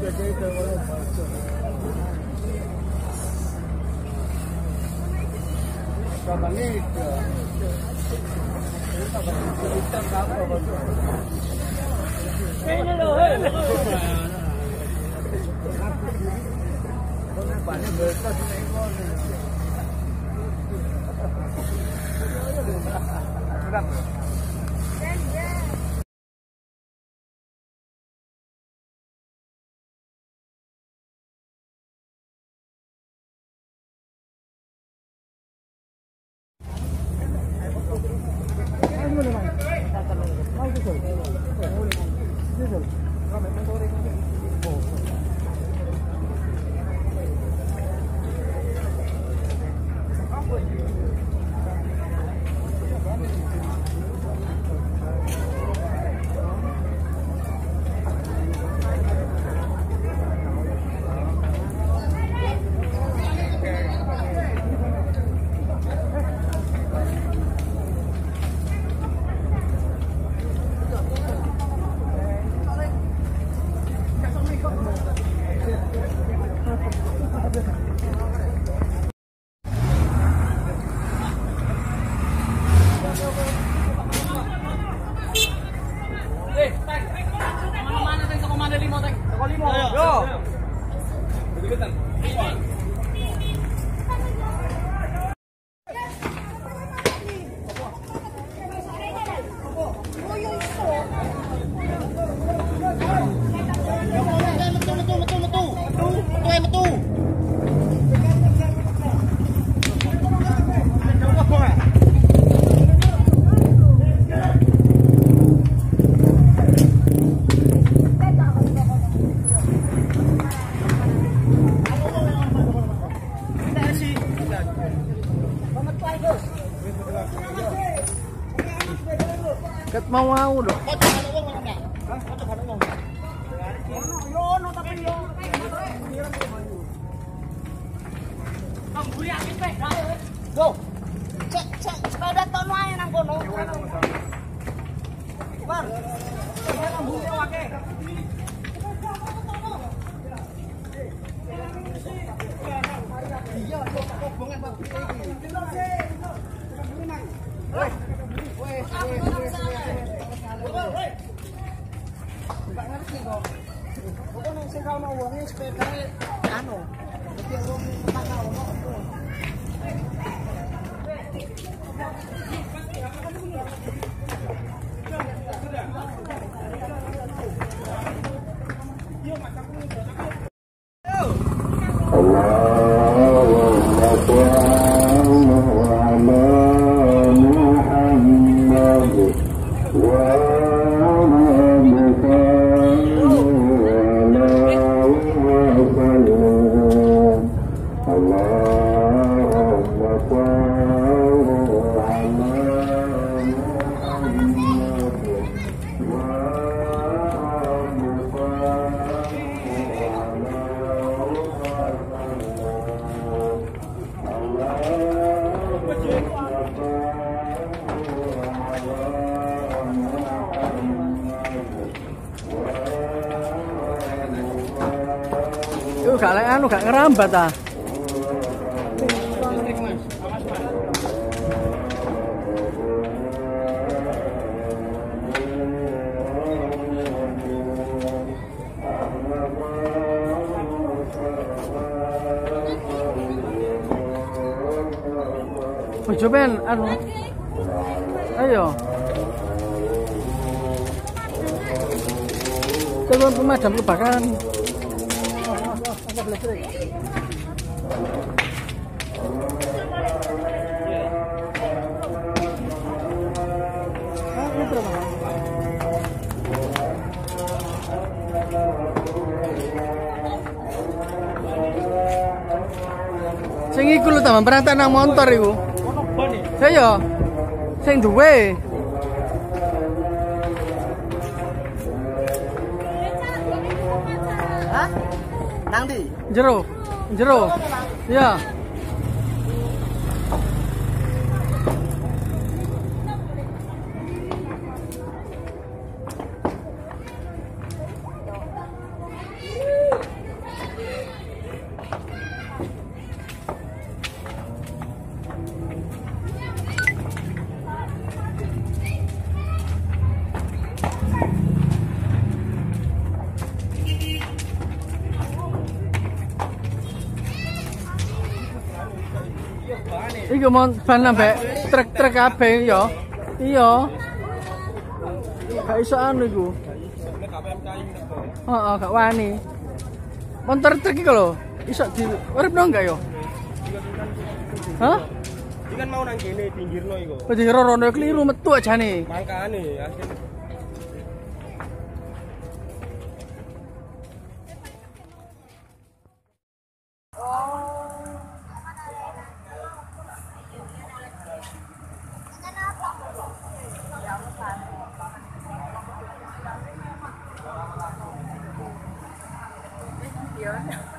Ket mau lho. Yo, cek sepeda tono ae nang kono. Bar. Ambune wake. Iya, kobongan Pak iki. Woi. Enggak ngerti kok. Pokoknya sing kaono wonge sepedane anu. Dadi wong tetangga ono. Gak ngerambat ah. Coba anu. Ayo. Telepon pemadam kebakaran. Sing iku lho tambah perantau nang motor iku. Saya sing duwe. Hah? Nang ndi? Jero. Ya. Iku mau ban ambek truk-truk kabeh ya. Iya. Gak iso anu iku. Heeh, gak wani. Motor truk iku lho, iso di uripno enggak yo? Hah? Iki kan mau nang kene pinggirno iku. Berarti rono keliru metu ajane. Mangkane asli. Yun.